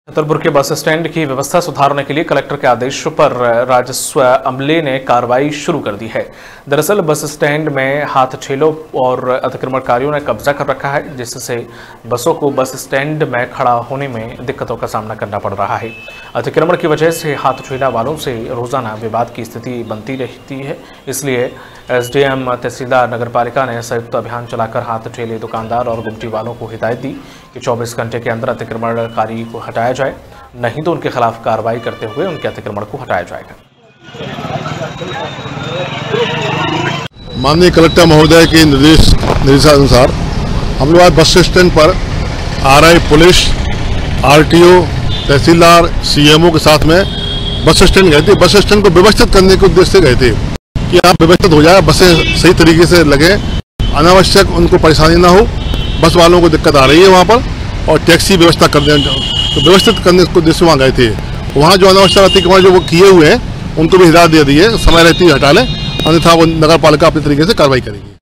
छतरपुर के bus stand की व्यवस्था सुधारने के लिए कलेक्टर के आदेश पर राजस्व अमले ने कार्रवाई शुरू कर दी है। दरअसल बस स्टैंड में हाथ ठेलों और अतिक्रमणकारियों ने कब्जा कर रखा है, जिससे बसों को बस स्टैंड में खड़ा होने में दिक्कतों का सामना करना पड़ रहा है। अतिक्रमण की वजह से हाथ ठेला वालों से रोजाना विवाद की स्थिति बनती रहती है। इसलिए एसडीएम तहसीलदार नगरपालिका ने संयुक्त अभियान चलाकर हाथ ठेले दुकानदार और गुमटी वालों को हिदायत दी कि 24 घंटे के अंदर अतिक्रमणकारी को हटाया जाए, नहीं तो उनके खिलाफ कार्रवाई करते हुए उनके अतिक्रमण को हटाया जाएगा। माननीय कलेक्टर महोदय के निर्देशानुसार हम लोग आज बस स्टैंड पर आरआई पुलिस, आरटीओ, तहसीलदार, सीएमओ के साथ में बस स्टैंड गए थे। बस स्टैंड को व्यवस्थित करने के उद्देश्य से गए थे कि आप व्यवस्थित हो जाए, बसें सही तरीके से लगे, अनावश्यक उनको परेशानी ना हो। बस वालों को दिक्कत आ रही है वहाँ पर, और टैक्सी व्यवस्था करने तो व्यवस्थित करने के उद्देश्य वहाँ गए थे। वहाँ जो अनावश्यक अतिक्रमण जो वो किए हुए हैं उनको भी हिदायत दे दी है, समय रहती है हटा लें, अन्यथा वो नगर पालिका अपने तरीके से कार्रवाई करेगी।